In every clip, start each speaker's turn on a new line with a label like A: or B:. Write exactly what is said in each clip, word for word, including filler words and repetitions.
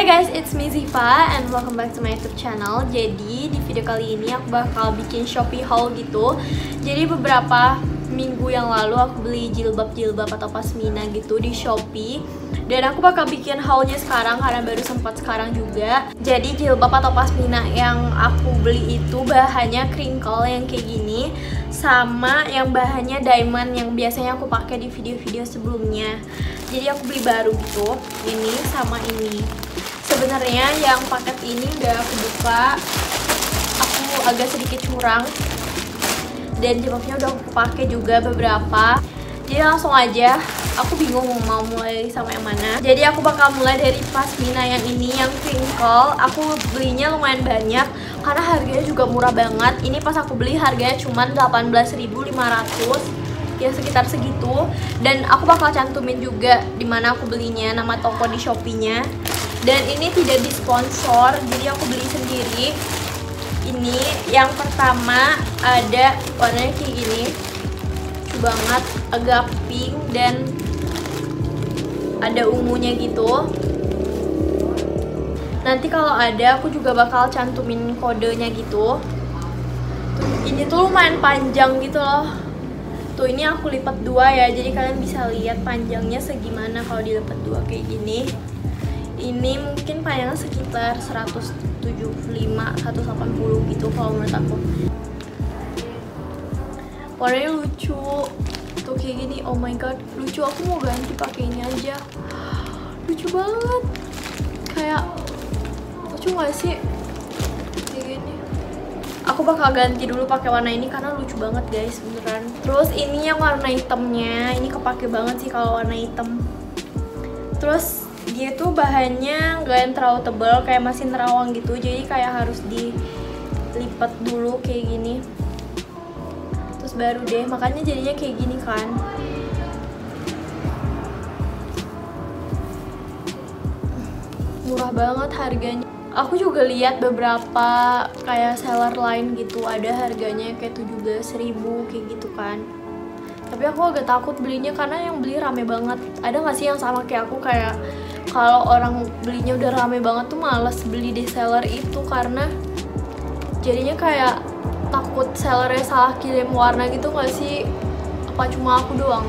A: Hai guys, it's me Ziva and welcome back to my YouTube channel. Jadi di video kali ini aku bakal bikin Shopee haul gitu. Jadi beberapa minggu yang lalu aku beli jilbab-jilbab atau pasmina gitu di Shopee. Dan aku bakal bikin haulnya sekarang karena baru sempat sekarang juga. Jadi jilbab atau pasmina yang aku beli itu bahannya crinkle yang kayak gini, sama yang bahannya diamond yang biasanya aku pakai di video-video sebelumnya. Jadi aku beli baru gitu, ini sama ini. Sebenarnya yang paket ini udah aku buka, aku agak sedikit curang, dan jilbabnya udah aku pakai juga beberapa. Jadi langsung aja, aku bingung mau mulai sama yang mana. Jadi aku bakal mulai dari pasmina yang ini, yang crinkle. Aku belinya lumayan banyak karena harganya juga murah banget. Ini pas aku beli harganya cuma delapan belas ribu lima ratus, ya sekitar segitu. Dan aku bakal cantumin juga dimana aku belinya, nama toko di Shopee-nya. Dan ini tidak disponsor, jadi aku beli sendiri. Ini yang pertama ada warnanya kayak gini, lucu banget, agak pink dan ada ungunya gitu. Nanti kalau ada aku juga bakal cantumin kodenya gitu. Ini tuh lumayan panjang gitu loh. Tuh ini aku lipat dua ya, jadi kalian bisa lihat panjangnya segimana kalau dilipat dua kayak gini. Ini mungkin panjangnya sekitar seratus tujuh puluh lima sampai seratus delapan puluh gitu kalau menurut aku. Warnanya lucu. Tuh kayak gini, oh my god, lucu. Aku mau ganti pakai ini aja. Lucu banget. Kayak lucu gak sih? Kayak gini. Aku bakal ganti dulu pakai warna ini karena lucu banget guys, beneran. Terus ini yang warna hitamnya, ini kepake banget sih kalau warna hitam. Terus dia tuh bahannya nggak yang terlalu tebal, kayak masih nerawang gitu, jadi kayak harus dilipat dulu kayak gini. Terus baru deh, makanya jadinya kayak gini kan. Murah banget harganya. Aku juga lihat beberapa kayak seller lain gitu, ada harganya kayak tujuh belas ribu kayak gitu kan. Tapi aku agak takut belinya karena yang beli rame banget. Ada nggak sih yang sama kayak aku, kayak kalau orang belinya udah rame banget tuh males beli di seller itu karena jadinya kayak takut sellernya salah kirim warna gitu nggak sih? Apa cuma aku doang?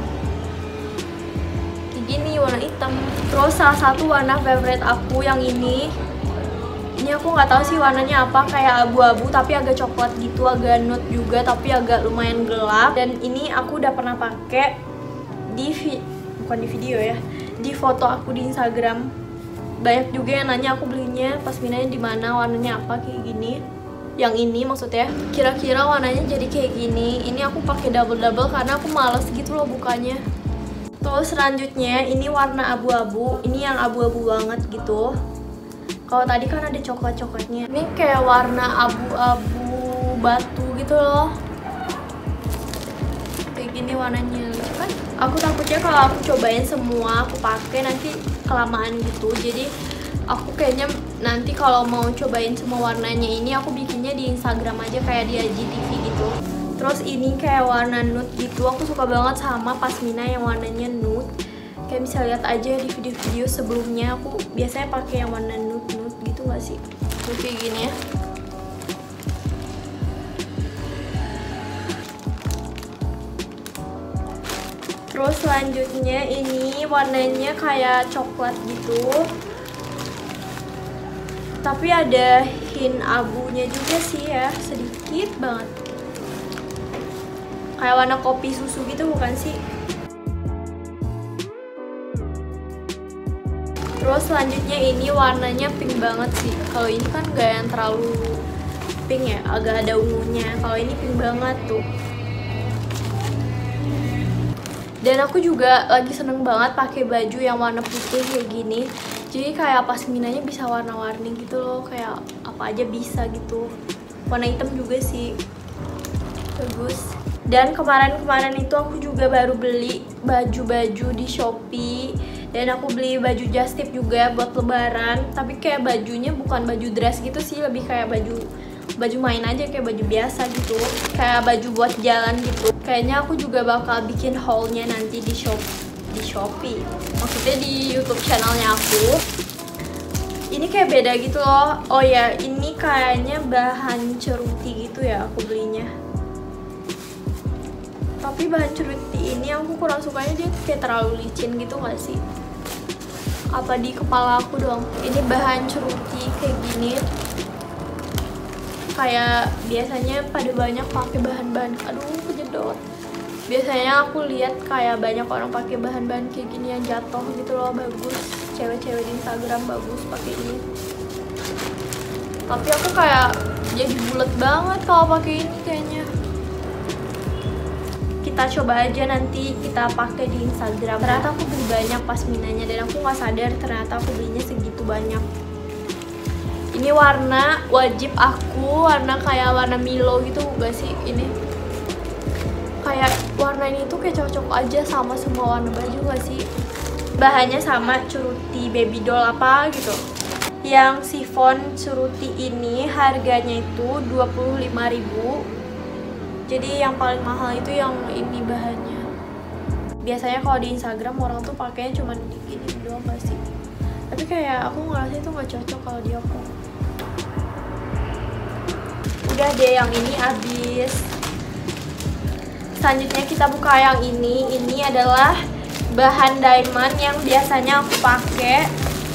A: Kayak gini warna hitam. Terus salah satu warna favorite aku yang ini. Ini aku nggak tahu sih warnanya apa, kayak abu-abu tapi agak coklat gitu, agak nude juga tapi agak lumayan gelap. Dan ini aku udah pernah pakai di vi bukan di video ya, di foto aku di Instagram. Banyak juga yang nanya aku belinya pasminanya di mana, warnanya apa kayak gini. Yang ini maksudnya, kira-kira warnanya jadi kayak gini. Ini aku pakai double-double karena aku males gitu loh bukanya. Terus selanjutnya ini warna abu-abu. Ini yang abu-abu banget gitu. Kalau tadi kan ada coklat-coklatnya. Ini kayak warna abu-abu batu gitu loh. Kayak gini warnanya, lucu kan? Aku takutnya kalau aku cobain semua aku pakai nanti kelamaan gitu. Jadi aku kayaknya nanti kalau mau cobain semua warnanya ini aku bikinnya di Instagram aja kayak di I G T V gitu. Terus ini kayak warna nude gitu. Aku suka banget sama pasmina yang warnanya nude. Kayak bisa lihat aja di video-video sebelumnya aku biasanya pakai yang warna nude-nude gitu nggak sih? Tuh kayak gini ya. Terus selanjutnya ini warnanya kayak coklat gitu, tapi ada hint abunya juga sih ya, sedikit banget. Kayak warna kopi susu gitu bukan sih? Terus selanjutnya ini warnanya pink banget sih. Kalau ini kan gak yang terlalu pink ya, agak ada ungunya. Kalau ini pink banget tuh. Dan aku juga lagi seneng banget pakai baju yang warna putih kayak gini. Jadi kayak pasminanya bisa warna-warni gitu loh, kayak apa aja bisa gitu. Warna hitam juga sih, bagus. Dan kemarin-kemarin itu aku juga baru beli baju-baju di Shopee. Dan aku beli baju just tip juga buat lebaran. Tapi kayak bajunya bukan baju dress gitu sih, lebih kayak baju baju main aja, kayak baju biasa gitu, kayak baju buat jalan gitu. Kayaknya aku juga bakal bikin haulnya nanti di shop di Shopee, maksudnya di YouTube channelnya aku. Ini kayak beda gitu loh. Oh ya, ini kayaknya bahan ceruti gitu ya aku belinya. Tapi bahan ceruti ini aku kurang sukanya, dia kayak terlalu licin gitu gak sih? Apa di kepala aku doang? Ini bahan ceruti kayak gini. Kayak biasanya pada banyak pakai bahan-bahan, aduh kejedot. Biasanya aku lihat kayak banyak orang pakai bahan-bahan kayak gini yang jatuh gitu loh, bagus. Cewek-cewek di Instagram bagus pakai ini. Tapi aku kayak jadi bulat banget kalau pakai ini kayaknya. Kita coba aja nanti kita pakai di Instagram. Ternyata aku beli banyak pasminanya dan aku nggak sadar ternyata aku belinya segitu banyak. Ini warna wajib aku, warna kayak warna Milo gitu gak sih ini? Kayak warna ini tuh kayak cocok aja sama semua warna baju gak sih? Bahannya sama ceruti baby doll apa gitu. Yang chiffon ceruti ini harganya itu dua puluh lima ribu. Jadi yang paling mahal itu yang ini bahannya. Biasanya kalau di Instagram orang tuh pakainya cuma gini doang gak sih? Tapi kayak aku ngerasa itu gak cocok kalau di aku. Udah deh, yang ini habis. Selanjutnya kita buka yang ini. Ini adalah bahan diamond yang biasanya aku pakai.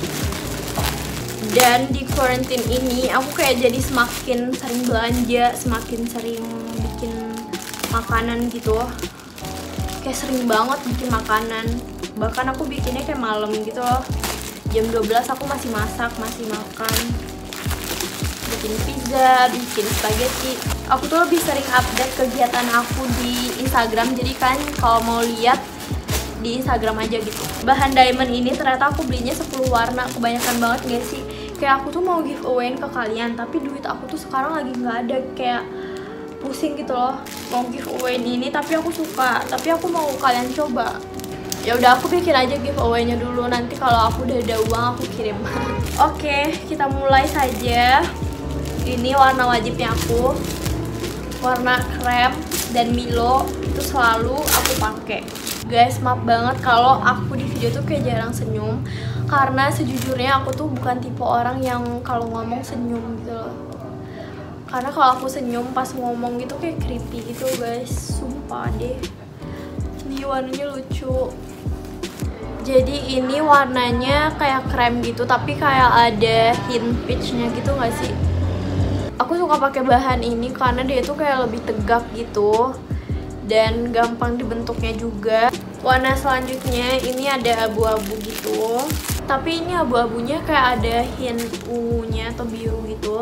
A: Dan di quarantine ini aku kayak jadi semakin sering belanja, semakin sering bikin makanan gitu. Kayak sering banget bikin makanan. Bahkan aku bikinnya kayak malam gitu loh. Jam dua belas aku masih masak, masih makan. Bikin pizza, bikin spaghetti. Aku tuh lebih sering update kegiatan aku di Instagram. Jadi kan kalau mau lihat di Instagram aja gitu. Bahan diamond ini ternyata aku belinya sepuluh warna. Kebanyakan banget gak sih? Kayak aku tuh mau giveaway ke kalian, tapi duit aku tuh sekarang lagi nggak ada. Kayak pusing gitu loh mau giveaway ini, tapi aku suka. Tapi aku mau kalian coba. Ya udah, aku bikin aja giveaway-nya dulu. Nanti kalau aku udah ada uang aku kirim. Oke, kita mulai saja. Ini warna wajibnya aku, warna krem dan Milo itu selalu aku pakai. Guys, maaf banget kalau aku di video tuh kayak jarang senyum, karena sejujurnya aku tuh bukan tipe orang yang kalau ngomong senyum gitu loh. Karena kalau aku senyum pas ngomong gitu kayak creepy gitu guys, sumpah deh. Ini warnanya lucu. Jadi ini warnanya kayak krem gitu, tapi kayak ada hint peach-nya gitu gak sih? Aku suka pakai bahan ini karena dia tuh kayak lebih tegak gitu dan gampang dibentuknya juga. Warna selanjutnya ini ada abu-abu gitu, tapi ini abu-abunya kayak ada hint ungunya atau biru gitu.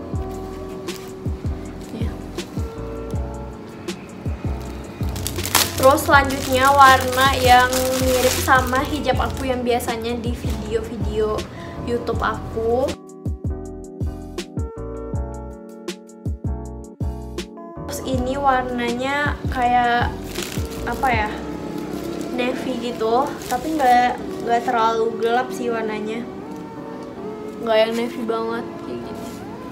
A: Ya. Terus selanjutnya warna yang mirip sama hijab aku yang biasanya di video-video YouTube aku. Ini warnanya kayak apa ya, navy gitu, tapi nggak nggak terlalu gelap sih warnanya, nggak yang navy banget kayak gini.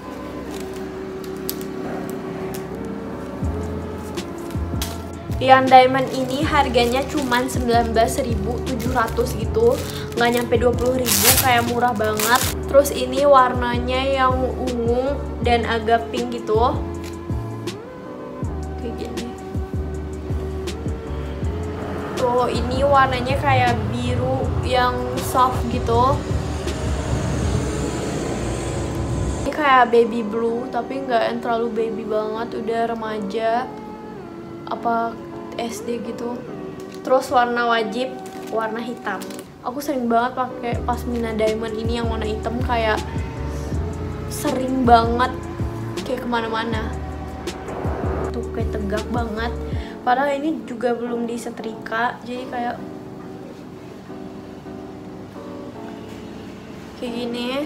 A: Yang diamond ini harganya cuma sembilan belas ribu tujuh ratus gitu, nggak nyampe dua puluh ribu, kayak murah banget. Terus ini warnanya yang ungu dan agak pink gitu. Tuh, ini warnanya kayak biru yang soft gitu. Ini kayak baby blue, tapi nggak yang terlalu baby banget, udah remaja apa S D gitu. Terus warna wajib warna hitam. Aku sering banget pakai pasmina diamond ini yang warna hitam, kayak sering banget kayak kemana-mana. Tuh kayak tegak banget. Padahal ini juga belum disetrika, jadi kayak kayak gini.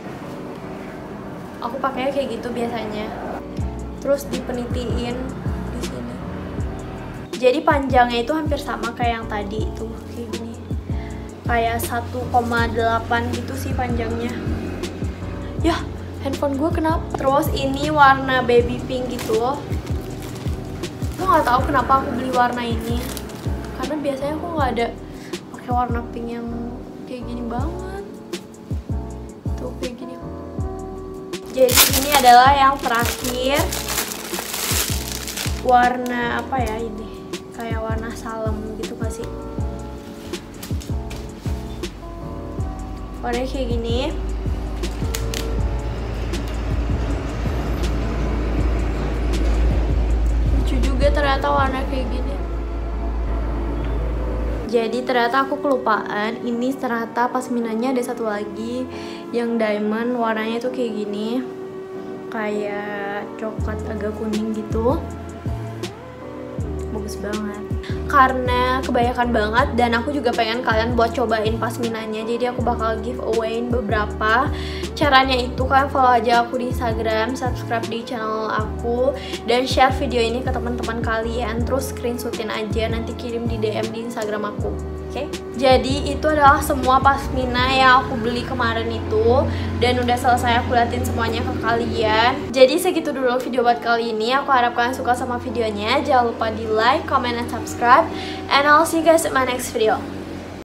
A: Aku pakainya kayak gitu biasanya. Terus dipenitiin di sini. Jadi panjangnya itu hampir sama kayak yang tadi tuh, kayak gini. Kayak satu koma delapan gitu sih panjangnya. Yah, handphone gue kenapa? Terus ini warna baby pink gitu. Aku nggak tahu kenapa aku beli warna ini, karena biasanya aku nggak ada pakai warna pink yang kayak gini banget. Tuh kayak gini. Jadi ini adalah yang terakhir, warna apa ya ini, kayak warna salem gitu gak sih, warnanya kayak gini. Lucu juga ternyata warna kayak gini. Jadi ternyata aku kelupaan, ini ternyata pasminanya ada satu lagi yang diamond, warnanya tuh kayak gini, kayak coklat agak kuning gitu. Bagus banget karena kebanyakan banget, dan aku juga pengen kalian buat cobain pasminanya. Jadi aku bakal giveawayin beberapa. Caranya itu kalian follow aja aku di Instagram, subscribe di channel aku, dan share video ini ke teman-teman kalian. Terus screenshotin aja, nanti kirim di D M di Instagram aku. Oke, okay? Jadi itu adalah semua pasmina yang aku beli kemarin itu, dan udah selesai aku liatin semuanya ke kalian. Jadi segitu dulu video buat kali ini. Aku harap kalian suka sama videonya. Jangan lupa di like, comment, and subscribe. And I'll see you guys in my next video.